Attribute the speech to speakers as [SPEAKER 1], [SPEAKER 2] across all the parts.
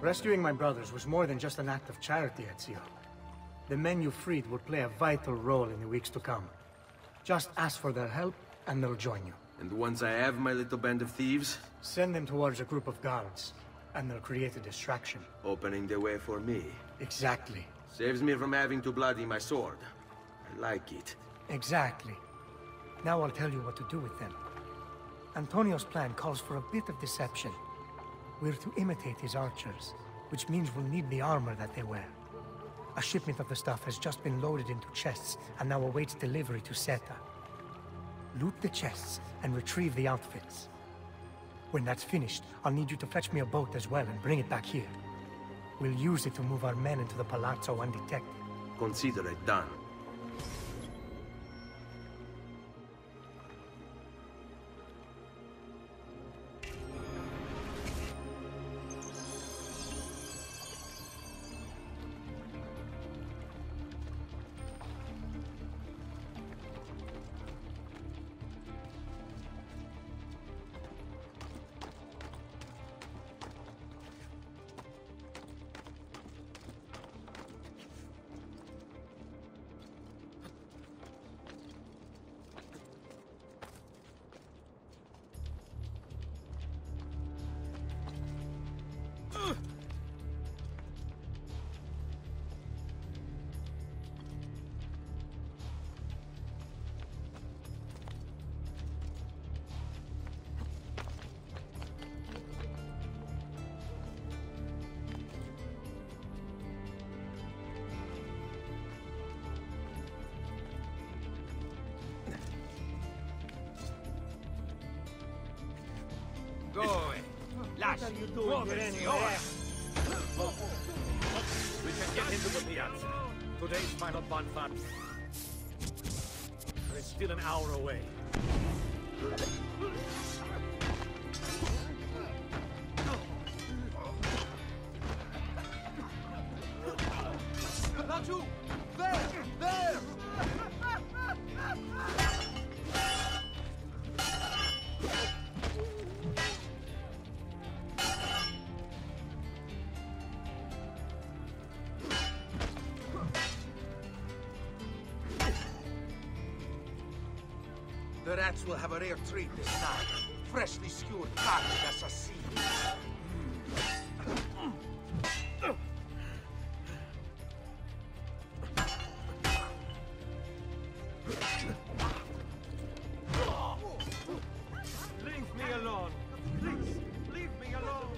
[SPEAKER 1] Rescuing my brothers was more than just an act of charity, Ezio. The men you freed will play a vital role in the weeks to come. Just ask for their help, and they'll join you.
[SPEAKER 2] And once I have my little band of thieves?
[SPEAKER 1] Send them towards a group of guards, and they'll create a distraction.
[SPEAKER 2] Opening the way for me.
[SPEAKER 1] Exactly.
[SPEAKER 2] Saves me from having to bloody my sword. I like it.
[SPEAKER 1] Exactly. Now I'll tell you what to do with them. Antonio's plan calls for a bit of deception. We're to imitate his archers, which means we'll need the armor that they wear. A shipment of the stuff has just been loaded into chests and now awaits delivery to Seta. Loot the chests and retrieve the outfits. When that's finished, I'll need you to fetch me a boat as well and bring it back here. We'll use it to move our men into the Palazzo undetected.
[SPEAKER 2] Consider it done.
[SPEAKER 3] Go away. What are you doing here anyway? We can get into the piazza. Today's final bonfire. It's still an hour away.
[SPEAKER 4] Laggiù! There! There! The rats will have a rare treat this time. Freshly skewered carne d'assassino.
[SPEAKER 3] Leave me alone. Please, leave me alone.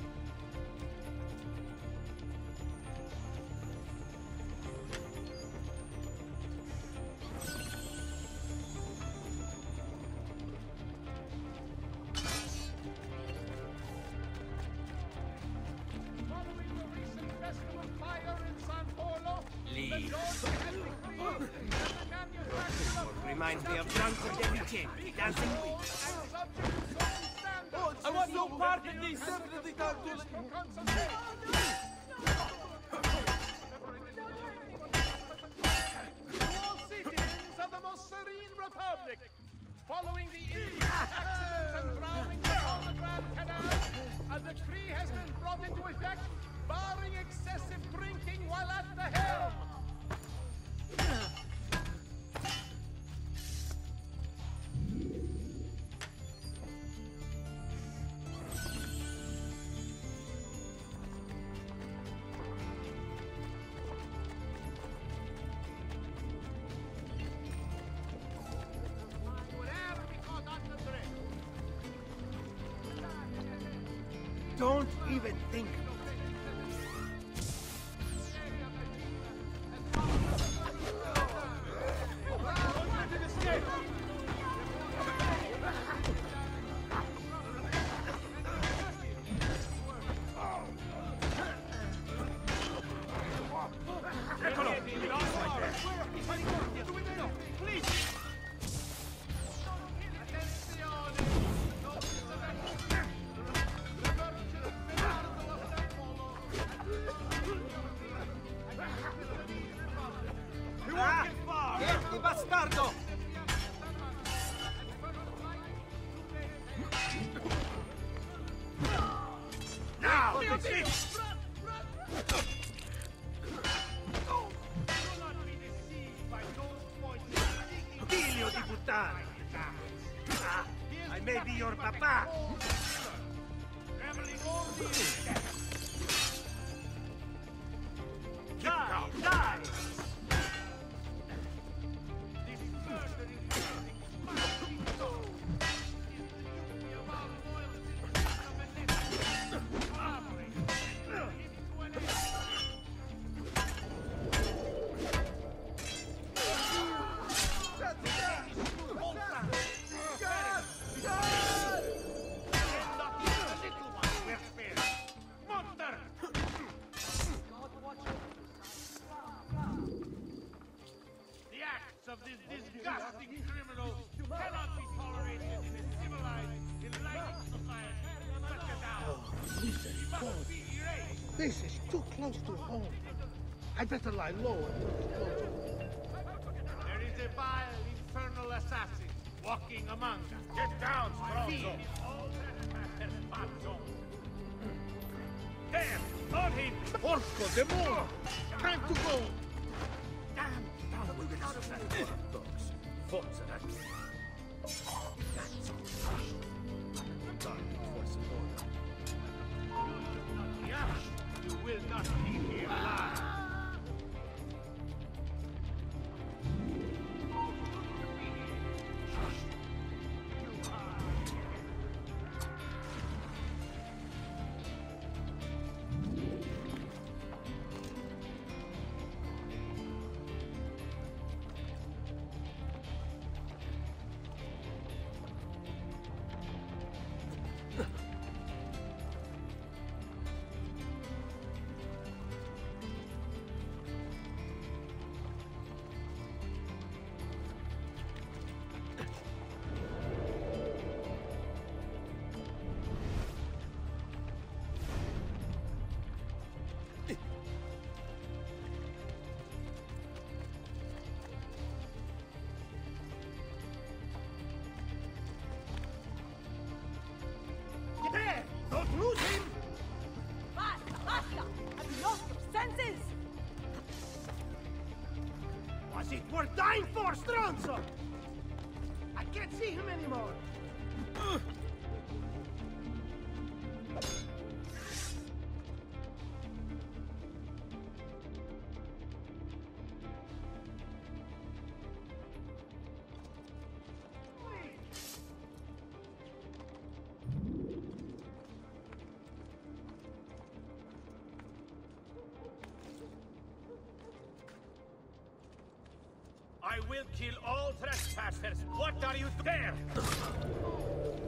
[SPEAKER 5] Leave. Reminds me of Franco de Vicente, dancing beats.
[SPEAKER 4] I want no part of this! Definitely can't do it!
[SPEAKER 6] All citizens of the most serene republic, following the accidents and drownings on the Grand Canal, a decree has been brought into effect, barring excessive drinking while at the helm.
[SPEAKER 1] Don't even think about it.
[SPEAKER 4] Vieni, bastardo!
[SPEAKER 3] Now, this is it!
[SPEAKER 5] di buttare. I may be your papa. Die! Die!
[SPEAKER 6] Of this disgusting criminal cannot be tolerated in a civilized, enlightened society such as ours.
[SPEAKER 7] Jesus,
[SPEAKER 6] He must be erased.
[SPEAKER 7] this is too close to home. I better lie low until it's closer.
[SPEAKER 6] There is a vile, infernal assassin walking among us.
[SPEAKER 3] Get down,
[SPEAKER 6] Feed
[SPEAKER 3] Stronzo!
[SPEAKER 6] all trespassers back zone.
[SPEAKER 5] There! On him!
[SPEAKER 7] Porco de more! Time to go!
[SPEAKER 5] Damn! Down with out of that dogs. Forza that.
[SPEAKER 6] You will not leave here alive.
[SPEAKER 5] There! Don't lose him!
[SPEAKER 8] Basta, basta! Have you lost your senses?
[SPEAKER 5] Was it worth dying for, Stronzo? I can't see him anymore.
[SPEAKER 3] I will kill all trespassers. What are you there?